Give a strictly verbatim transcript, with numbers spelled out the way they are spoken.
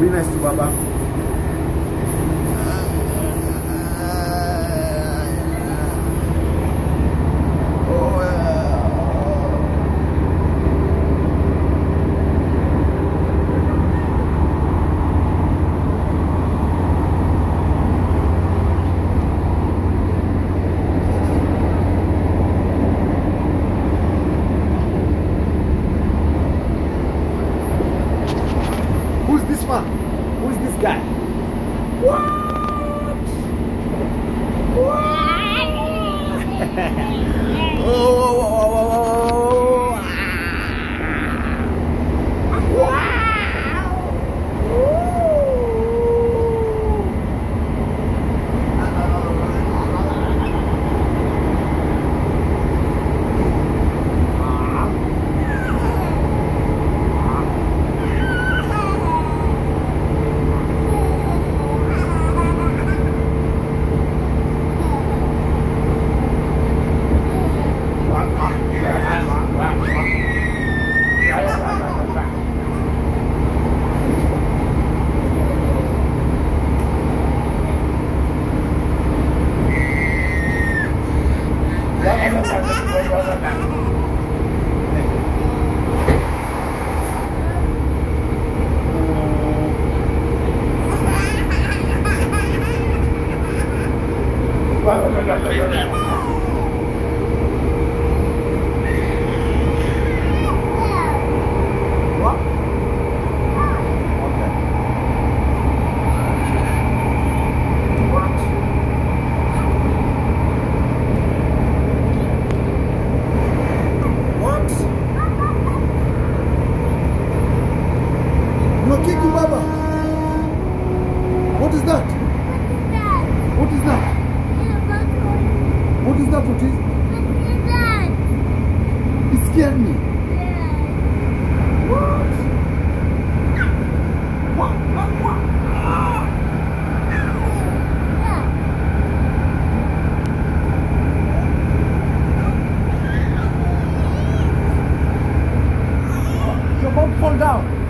Be nice to Baba. Who's this man? Who's this guy? What? What? Oh, oh, oh, oh, oh. Wow. Kiki Baba. What is that? What is that? What is that? What is? It scared me. What? What? What? What? You're about to fall down.